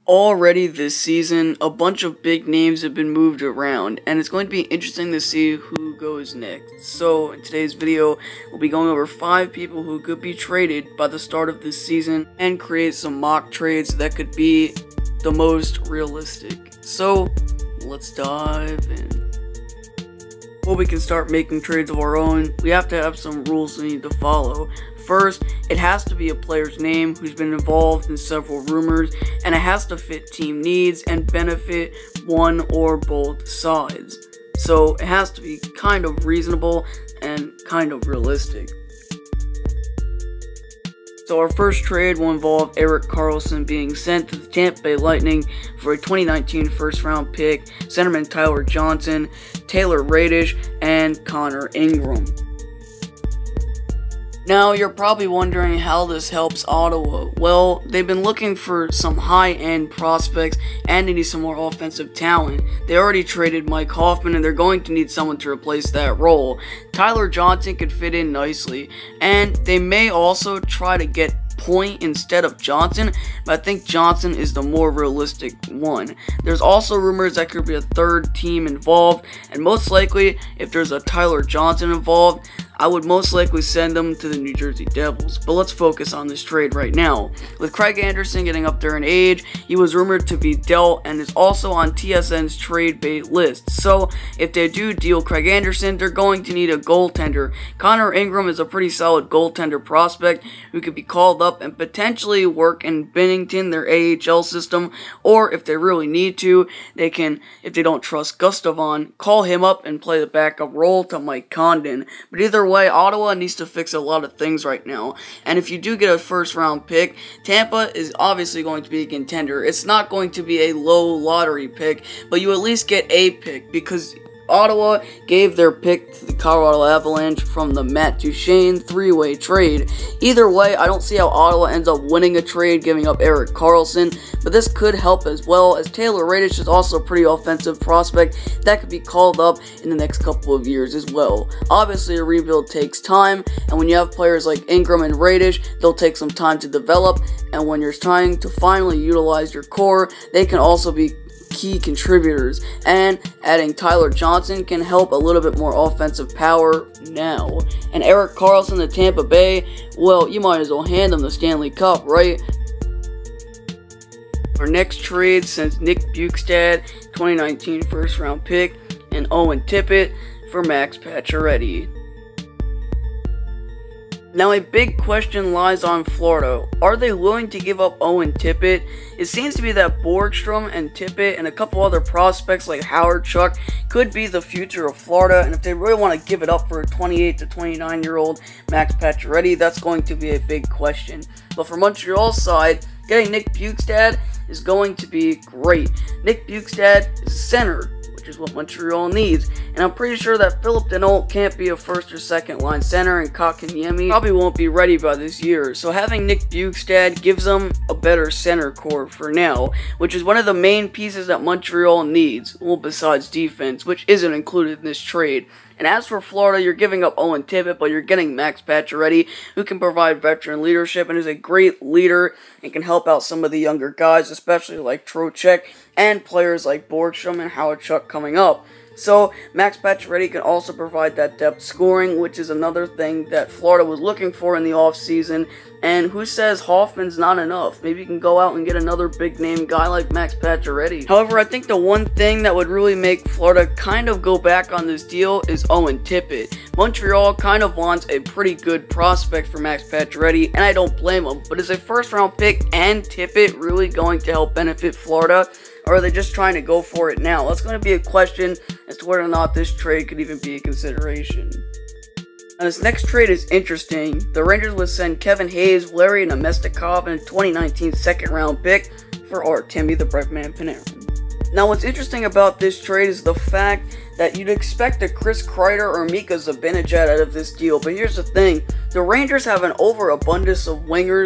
Already this season, a bunch of big names have been moved around, and it's going to be interesting to see who goes next. So, in today's video, we'll be going over 5 people who could be traded by the start of this season, and create some mock trades that could be the most realistic. So, let's dive in. Before we can start making trades of our own, we have to have some rules we need to follow. First, it has to be a player's name who's been involved in several rumors, and it has to fit team needs and benefit one or both sides. So it has to be kind of reasonable and kind of realistic. So our first trade will involve Erik Karlsson being sent to the Tampa Bay Lightning for a 2019 first-round pick, centerman Tyler Johnson, Taylor Radish, and Connor Ingram. Now, you're probably wondering how this helps Ottawa. Well, they've been looking for some high-end prospects and they need some more offensive talent. They already traded Mike Hoffman and they're going to need someone to replace that role. Tyler Johnson could fit in nicely, and they may also try to get Point instead of Johnson, but I think Johnson is the more realistic one. There's also rumors that could be a third team involved, and most likely, if there's a Tyler Johnson involved, I would most likely send them to the New Jersey Devils. But let's focus on this trade right now. With Craig Anderson getting up there in age, he was rumored to be dealt and is also on TSN's trade bait list. So if they do deal Craig Anderson, they're going to need a goaltender. Connor Ingram is a pretty solid goaltender prospect who could be called up and potentially work in Bennington, their AHL system, or if they really need to, they can, if they don't trust Gustavon, call him up and play the backup role to Mike Condon. But either way, Ottawa needs to fix a lot of things right now, and if you do get a first round pick, Tampa is obviously going to be a contender. It's not going to be a low lottery pick, but you at least get a pick, because Ottawa gave their pick to the Colorado Avalanche from the Matt Duchene 3-way trade. Either way, I don't see how Ottawa ends up winning a trade giving up Erik Karlsson, but this could help as well, as Taylor Radish is also a pretty offensive prospect that could be called up in the next couple of years as well. Obviously, a rebuild takes time, and when you have players like Ingram and Radish, they'll take some time to develop, and when you're trying to finally utilize your core, they can also be key contributors, and adding Tyler Johnson can help a little bit more offensive power now. And Erik Karlsson to Tampa Bay, well, you might as well hand them the Stanley Cup, right? Our next trade sends Nick Bjugstad, 2019 first round pick, and Owen Tippett for Max Pacioretty. Now, a big question lies on Florida. Are they willing to give up Owen Tippett? It seems to be that Borgstrom and Tippett and a couple other prospects like Howard Chuck could be the future of Florida, and if they really want to give it up for a 28 to 29-year-old Max Pacioretty, that's going to be a big question. But for Montreal's side, getting Nick Bjugstad is going to be great. Nick Bjugstad is center, which is what Montreal needs, and I'm pretty sure that Philip Denault can't be a first or second line center, and Kotkaniemi probably won't be ready by this year, so having Nick Bjugstad gives them a better center core for now, which is one of the main pieces that Montreal needs, well, besides defense, which isn't included in this trade. And as for Florida, you're giving up Owen Tippett, but you're getting Max Pacioretty, who can provide veteran leadership and is a great leader and can help out some of the younger guys, especially like Trocheck and players like Borgstrom and Howard Chuck coming up. So, Max Pacioretty can also provide that depth scoring, which is another thing that Florida was looking for in the offseason. And who says Hoffman's not enough? Maybe you can go out and get another big-name guy like Max Pacioretty. However, I think the one thing that would really make Florida kind of go back on this deal is Owen Tippett. Montreal kind of wants a pretty good prospect for Max Pacioretty, and I don't blame them. But is a first-round pick and Tippett really going to help benefit Florida? Or are they just trying to go for it now? That's going to be a question as to whether or not this trade could even be a consideration. Now, this next trade is interesting. The Rangers would send Kevin Hayes, Larry Namestnikov, and a 2019 second-round pick for Artemi the Breckman Panarin. Now, what's interesting about this trade is the fact that you'd expect a Chris Kreider or Mika Zibanejad out of this deal, but here's the thing. The Rangers have an overabundance of wingers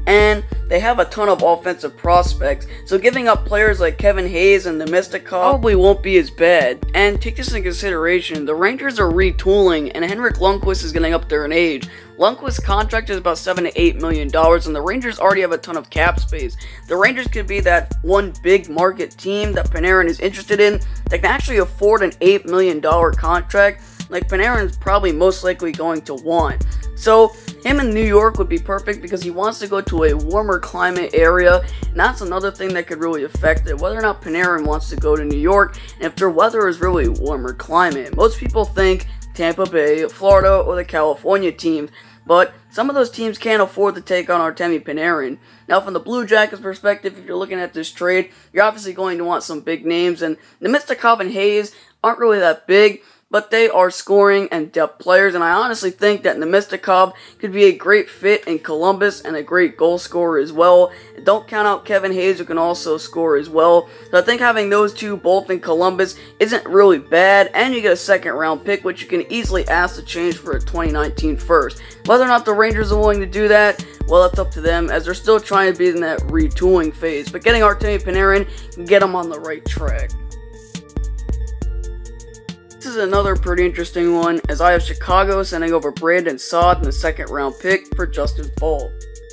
and they have a ton of offensive prospects, so giving up players like Kevin Hayes and Nemestikov probably won't be as bad. And take this into consideration, the Rangers are retooling, and Henrik Lundqvist is getting up there in age. Lundqvist's contract is about $7 to $8 million, and the Rangers already have a ton of cap space. The Rangers could be that one big market team that Panarin is interested in that can actually afford an $8 million contract, like Panarin's probably most likely going to want. So him in New York would be perfect because he wants to go to a warmer climate area, and that's another thing that could really affect it, whether or not Panarin wants to go to New York, and if their weather is really warmer climate. Most people think Tampa Bay, Florida, or the California teams, but some of those teams can't afford to take on Artemi Panarin. Now, from the Blue Jackets' perspective, if you're looking at this trade, you're obviously going to want some big names, and Nemestikov and Hayes aren't really that big, but they are scoring and depth players, and I honestly think that Nemestikov could be a great fit in Columbus and a great goal scorer as well. And don't count out Kevin Hayes, who can also score as well. So I think having those two both in Columbus isn't really bad, and you get a second round pick, which you can easily ask to change for a 2019 first. Whether or not the Rangers are willing to do that, well, that's up to them, as they're still trying to be in that retooling phase. But getting Artemi Panarin can get them on the right track. This is another pretty interesting one, as I have Chicago sending over Brandon Saad in the second round pick for Justin Falk.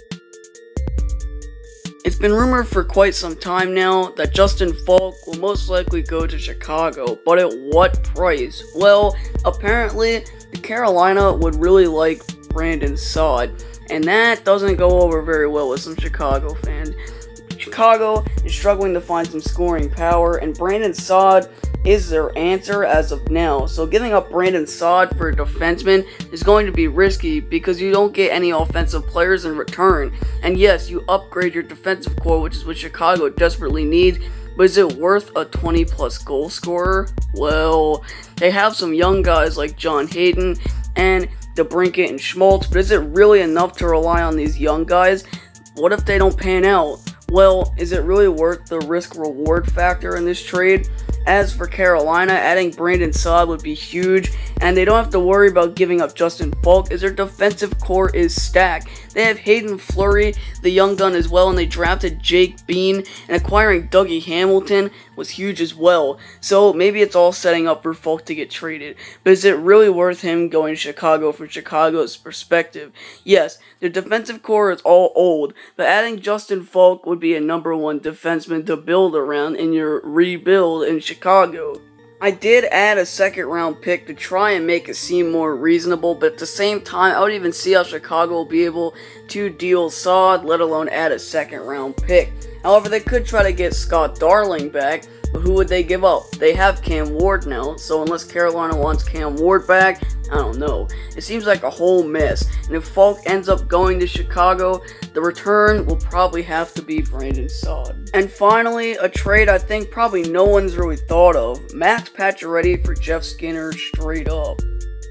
It's been rumored for quite some time now that Justin Falk will most likely go to Chicago, but at what price? Well, apparently, Carolina would really like Brandon Saad, and that doesn't go over very well with some Chicago fans. Chicago is struggling to find some scoring power, and Brandon Saad is their answer as of now. So giving up Brandon Saad for a defenseman is going to be risky because you don't get any offensive players in return. And yes, you upgrade your defensive core, which is what Chicago desperately needs, but is it worth a 20-plus goal scorer? Well, they have some young guys like John Hayden and DeBrincat and Schmaltz, but is it really enough to rely on these young guys? What if they don't pan out? Well, is it really worth the risk-reward factor in this trade? As for Carolina, adding Brandon Saad would be huge, and they don't have to worry about giving up Justin Falk, as their defensive core is stacked. They have Hayden Fleury, the young gun, as well, and they drafted Jake Bean, and acquiring Dougie Hamilton was huge as well. So maybe it's all setting up for Falk to get traded, but is it really worth him going to Chicago from Chicago's perspective? Yes, their defensive core is all old, but adding Justin Falk would be a #1 defenseman to build around in your rebuild in Chicago. I did add a second round pick to try and make it seem more reasonable, but at the same time, I would even see how Chicago will be able to deal Saad, let alone add a second round pick. However, they could try to get Scott Darling back, but who would they give up? They have Cam Ward now, so unless Carolina wants Cam Ward back, I don't know. It seems like a whole mess, and if Falk ends up going to Chicago, the return will probably have to be Brandon Saad. And finally, a trade I think probably no one's really thought of, Max Pacioretty for Jeff Skinner straight up.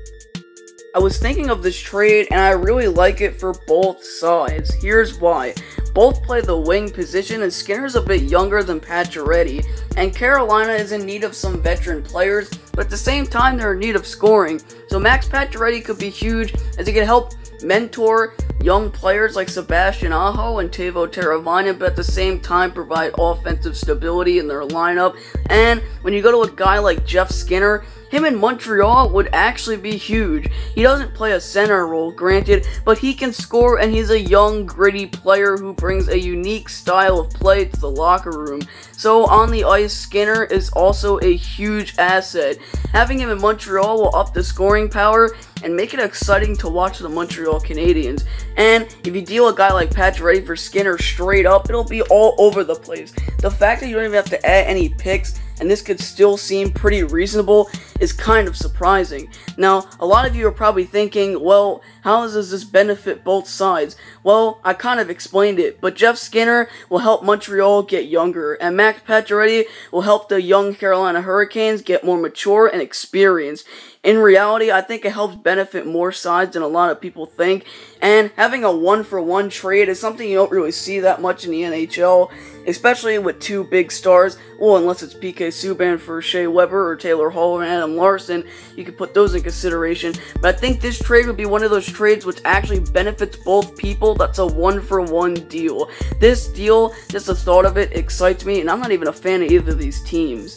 I was thinking of this trade, and I really like it for both sides. Here's why. Both play the wing position, and Skinner's a bit younger than Pacioretty, and Carolina is in need of some veteran players, but at the same time they're in need of scoring. So Max Pacioretty could be huge, as he could help mentor young players like Sebastian Aho and Teuvo Teravainen, but at the same time provide offensive stability in their lineup. And when you go to a guy like Jeff Skinner, him in Montreal would actually be huge. He doesn't play a center role, granted, but he can score, and he's a young, gritty player who brings a unique style of play to the locker room. So on the ice, Skinner is also a huge asset. Having him in Montreal will up the scoring power and make it exciting to watch the Montreal Canadiens. And if you deal a guy like Pacioretty for Skinner straight up, it'll be all over the place. The fact that you don't even have to add any picks, and this could still seem pretty reasonable, is kind of surprising. Now, a lot of you are probably thinking, well, how does this benefit both sides? Well, I kind of explained it, but Jeff Skinner will help Montreal get younger, and Max Pacioretty will help the young Carolina Hurricanes get more mature and experienced. In reality, I think it helps benefit more sides than a lot of people think, and having a one-for-one trade is something you don't really see that much in the NHL, especially with two big stars. Well, unless it's PK Subban for Shea Weber or Taylor Hall and Adam Larson, you can put those in consideration. But I think this trade would be one of those trades which actually benefits both people, that's a 1-for-1 deal. This deal, just the thought of it excites me, and I'm not even a fan of either of these teams.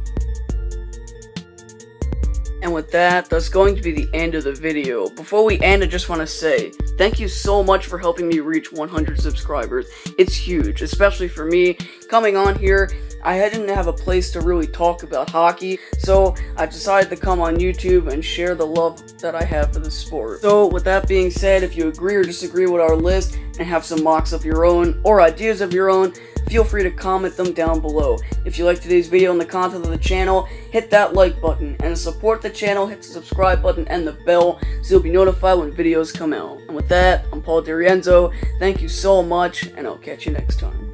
And with that, that's going to be the end of the video. Before we end, I just want to say, thank you so much for helping me reach 100 subscribers. It's huge, especially for me. Coming on here, I didn't have a place to really talk about hockey, so I decided to come on YouTube and share the love that I have for the sport. So with that being said, if you agree or disagree with our list and have some mocks of your own or ideas of your own, feel free to comment them down below. If you liked today's video and the content of the channel, hit that like button, and to support the channel, hit the subscribe button and the bell so you'll be notified when videos come out. And with that, I'm Paul DiRienzo. Thank you so much, and I'll catch you next time.